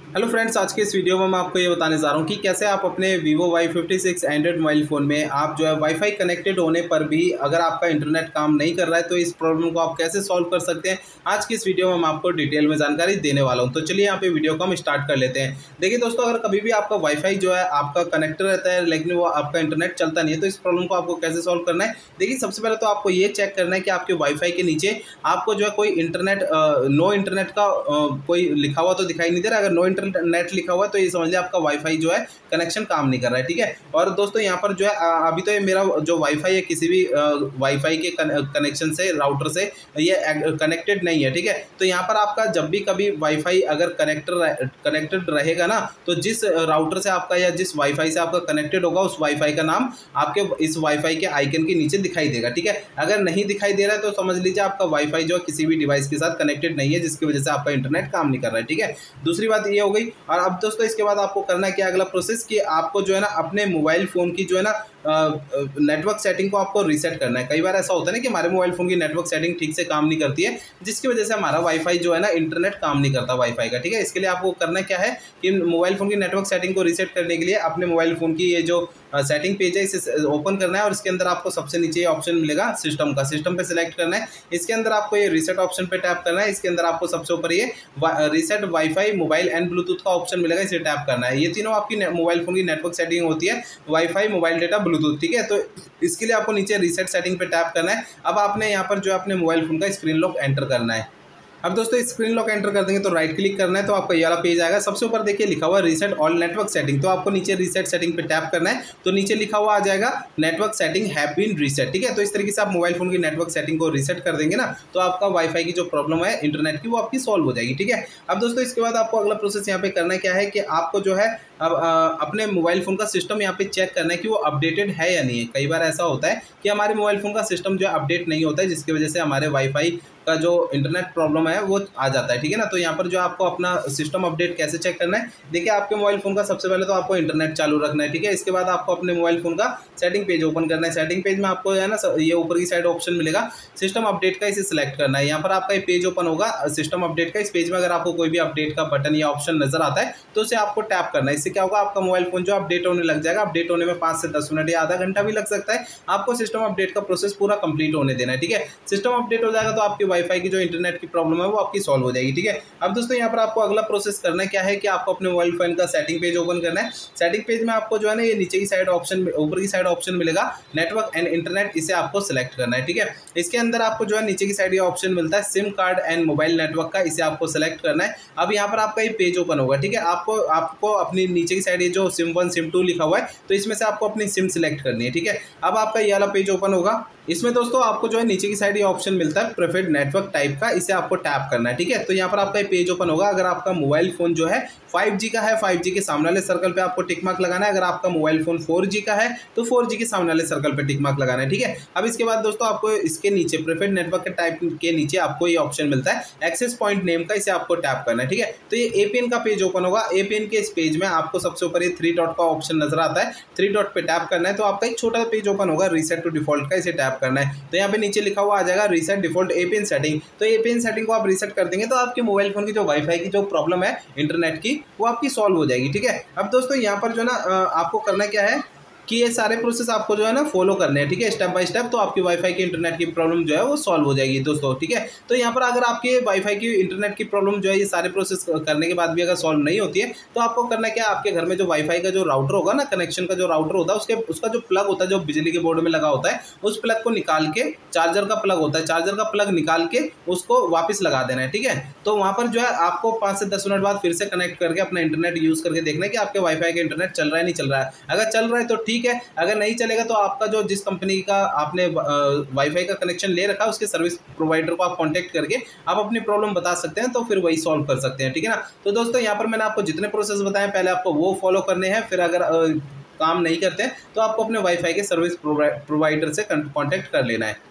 Hello friends, आज के इस वीडियो में मैं आपको ये बताने जा रहा हूँ कि कैसे आप अपने Vivo Y56 Android mobile phone में आप जो है वाईफाई कनेक्टेड होने पर भी अगर आपका इंटरनेट काम नहीं कर रहा है तो इस प्रॉब्लम को आप कैसे सॉल्व कर सकते हैं। आज की इस वीडियो में मैं आपको डिटेल में जानकारी देने वाला हूँ। तो चलिए यहाँ पे वीडियो को हम स्टार्ट कर लेते हैं। देखिए दोस्तों, अगर कभी भी आपका वाईफाई जो है आपका कनेक्ट रहता है लेकिन वो आपका इंटरनेट चलता नहीं है, तो इस प्रॉब्लम को आपको कैसे सॉल्व करना है। देखिए, सबसे पहले तो आपको ये चेक करना है कि आपके वाईफाई के नीचे आपको जो है कोई इंटरनेट नो इंटरनेट का कोई लिखा हुआ तो दिखाई नहीं दे रहा है। अगर नो इंटरनेट लिखा हुआ है तो ये समझ लिया आपका वाईफाई जो है कनेक्शन काम नहीं कर रहा है। ठीक है। और दोस्तों यहाँ पर जो है अभी तो ये मेरा जो वाईफाई है किसी भी वाईफाई के कनेक्शन से राउटर से ये कनेक्टेड नहीं है। ठीक है। तो यहाँ पर आपका जब भी कभी वाईफाई अगर कनेक्टेड रहेगा ना, तो जिस राउटर से आपका या जिस वाईफाई से आपका कनेक्टेड होगा उस वाईफाई का नाम आपके इस वाईफाई के आइकन के नीचे दिखाई देगा। ठीक है। अगर नहीं दिखाई दे रहा है तो समझ लीजिए आपका वाईफाई जो है किसी भी डिवाइस के साथ कनेक्टेड नहीं है, जिसकी वजह से आपका इंटरनेट काम नहीं कर रहा है। ठीक है। दूसरी बात ये हो गई। और अब दोस्तों इसके बाद आपको करना है क्या, अगला प्रोसेस कि आपको जो है ना अपने मोबाइल फ़ोन की जो है ना नेटवर्क सेटिंग को आपको रीसेट करना है। कई बार ऐसा होता है ना कि हमारे मोबाइल फ़ोन की नेटवर्क सेटिंग ठीक से काम नहीं करती है, जिसकी वजह से हमारा वाईफाई जो है ना इंटरनेट काम नहीं करता वाईफाई का। ठीक है। इसके लिए आपको करना क्या है कि मोबाइल फ़ोन की नेटवर्क सेटिंग को रीसेट करने के लिए अपने मोबाइल फ़ोन की ये जो सेटिंग पेज है इसे ओपन करना है और इसके अंदर आपको सबसे नीचे ये ऑप्शन मिलेगा सिस्टम का। सिस्टम पे सिलेक्ट करना है। इसके अंदर आपको ये रीसेट ऑप्शन पे टैप करना है। इसके अंदर आपको सबसे ऊपर ये reset WiFi mobile and Bluetooth का ऑप्शन मिलेगा, इसे टैप करना है। ये तीनों आपकी मोबाइल फ़ोन की नेटवर्क सेटिंग होती है, वाईफाई, मोबाइल डेटा, ब्लूटूथ। ठीक है। तो इसके लिए आपको नीचे रीसेट सेटिंग पे टैप करना है। अब आपने यहाँ पर जो है अपने मोबाइल फ़ोन का स्क्रीन लॉक एंटर करना है। अब दोस्तों स्क्रीन लॉक एंटर कर देंगे तो राइट क्लिक करना है, तो आपका ये वाला पेज आएगा। सबसे ऊपर देखिए लिखा हुआ है रीसेट ऑल नेटवर्क सेटिंग, तो आपको नीचे रीसेट सेटिंग पे टैप करना है। तो नीचे लिखा हुआ आ जाएगा network setting have been reset. ठीक है। तो इस तरीके से आप मोबाइल फोन की नेटवर्क सेटिंग को रीसेट कर देंगे ना, तो आपका वाईफाई की जो प्रॉब्लम है इंटरनेट की वो आपकी सॉल्व हो जाएगी। ठीक है। अब दोस्तों इसके बाद आपको अगला प्रोसेस यहाँ पे करना क्या है कि आपको जो है अब अपने मोबाइल फ़ोन का सिस्टम यहाँ पे चेक करना है कि वो अपडेटेड है या नहीं है। कई बार ऐसा होता है कि हमारे मोबाइल फ़ोन का सिस्टम जो है अपडेट नहीं होता है, जिसकी वजह से हमारे वाईफाई का जो इंटरनेट प्रॉब्लम है वो आ जाता है। ठीक है ना। तो यहाँ पर जो आपको अपना सिस्टम अपडेट कैसे चेक करना है, देखिए आपके मोबाइल फ़ोन का सबसे पहले तो आपको इंटरनेट चालू रखना है। ठीक है। इसके बाद आपको अपने मोबाइल फ़ोन का सेटिंग पेज ओपन करना है। सेटिंग पेज में आपको है ना ये ऊपर की साइड ऑप्शन मिलेगा सिस्टम अपडेट का, इसे सिलेक्ट करना है। यहाँ पर आपका ये पेज ओपन होगा सिस्टम अपडेट का। इस पेज में अगर आपको कोई भी अपडेट का बटन या ऑप्शन नजर आता है तो उसे आपको टैप करना है। इससे क्या होगा, आपका मोबाइल फोन जो अपडेट होने लग जाएगा। अपडेट होने में 5 से 10 मिनट या आधा घंटा भी लग सकता है। आपको सिस्टम अपडेट का प्रोसेस पूरा कंप्लीट होने देना है। ठीक है। सिस्टम अपडेट हो जाएगा तो आपकी वाईफाई की जो इंटरनेट की प्रॉब्लम है वो आपकी सॉल्व हो जाएगी। ठीक है। अब दोस्तों यहाँ पर आपको अगला प्रोसेस करना क्या है कि आपको अपने मोबाइल फोन का सेटिंग पेज ओपन करना है। सेटिंग पेज में आपको जो है ना ये नीचे की साइड ऑप्शन, ऊपर की साइड ऑप्शन मिलेगा नेटवर्क एंड इंटरनेट, इसे आपको सिलेक्ट करना है। ठीक है। इसके अंदर आपको जो है नीचे की साइड ये ऑप्शन मिलता है SIM card and mobile network का, इसे आपको सिलेक्ट करना है। अब यहाँ पर आपका ये पेज ओपन होगा। ठीक है। आपको अपनी नीचे की साइड ये जो सिम 1 सिम 2 लिखा हुआ है, तो इसमें से आपको अपनी सिम सिलेक्ट करनी है। ठीक है। अब आपका ये वाला पेज ओपन होगा। इसमें दोस्तों आपको जो है नीचे की साइड ये ऑप्शन मिलता है प्रेफर्ड नेटवर्क टाइप का, इसे आपको टैप करना है। ठीक है। तो यहाँ पर आपका ये पेज ओपन होगा। अगर आपका मोबाइल फोन जो है 5G का है, 5G के सामने वाले सर्कल पे आपको टिक मार्क लगाना है। अगर आपका मोबाइल फोन 4G का है तो 4G के सामने वाले सर्कल पे टिक मार्क लगाना है। ठीक है। अब इसके बाद दोस्तों आपको इसके नीचे प्रेफर्ड नेटवर्क के टाइप के नीचे आपको ये ऑप्शन मिलता है एक्सेस पॉइंट नेम का, इसे आपको टैप करना है। ठीक है। तो ये APN का पेज ओपन होगा। APN के इस पेज में आपको सबसे ऊपर ये 3 डॉट का ऑप्शन नजर आता है, 3 डॉट पे टैप करना है। तो आपका एक छोटा पेज ओपन होगा रीसेट टू डिफॉल्ट का, इसे टैप करना है। तो यहाँ पे नीचे लिखा हुआ आ जाएगा रीसेट डिफॉल्ट APN सेटिंग। तो APN सेटिंग को आप रीसेट कर देंगे तो आपके मोबाइल फोन की जो वाईफाई की जो प्रॉब्लम है इंटरनेट की वो आपकी सॉल्व हो जाएगी। ठीक है। अब दोस्तों यहाँ पर जो ना आपको करना क्या है कि ये सारे प्रोसेस आपको जो है ना फॉलो करने हैं। ठीक है। स्टेप बाय स्टेप, तो आपकी वाईफाई की इंटरनेट की प्रॉब्लम जो है वो सॉल्व हो जाएगी दोस्तों। ठीक है। तो यहाँ पर अगर आपके वाईफाई की इंटरनेट की प्रॉब्लम जो है ये सारे प्रोसेस करने के बाद भी अगर सॉल्व नहीं होती है तो आपको करना क्या है, आपके घर में जो वाईफाई का जो राउटर होगा ना, कनेक्शन का जो राउटर होता है उसका जो प्लग होता है जो बिजली के बोर्ड में लगा होता है, उस प्लग को निकाल के, चार्जर का प्लग होता है, चार्जर का प्लग निकाल के उसको वापस लगा देना है। ठीक है। तो वहाँ पर जो है आपको 5 से 10 मिनट बाद फिर से कनेक्ट करके अपना इंटरनेट यूज़ करके देखना है कि आपके वाईफाई का इंटरनेट चल रहा है नहीं चल रहा है। अगर चल रहा है तो ठीक है, अगर नहीं चलेगा तो आपका जो जिस कंपनी का आपने वाईफाई का कनेक्शन ले रखा है उसके सर्विस प्रोवाइडर को आप कांटेक्ट करके आप अपनी प्रॉब्लम बता सकते हैं, तो फिर वही सॉल्व कर सकते हैं। ठीक है ना। तो दोस्तों यहाँ पर मैंने आपको जितने प्रोसेस बताए पहले आपको वो फॉलो करने हैं, फिर अगर काम नहीं करते हैं तो आपको अपने वाईफाई के सर्विस प्रोवाइडर से कांटेक्ट कर लेना है।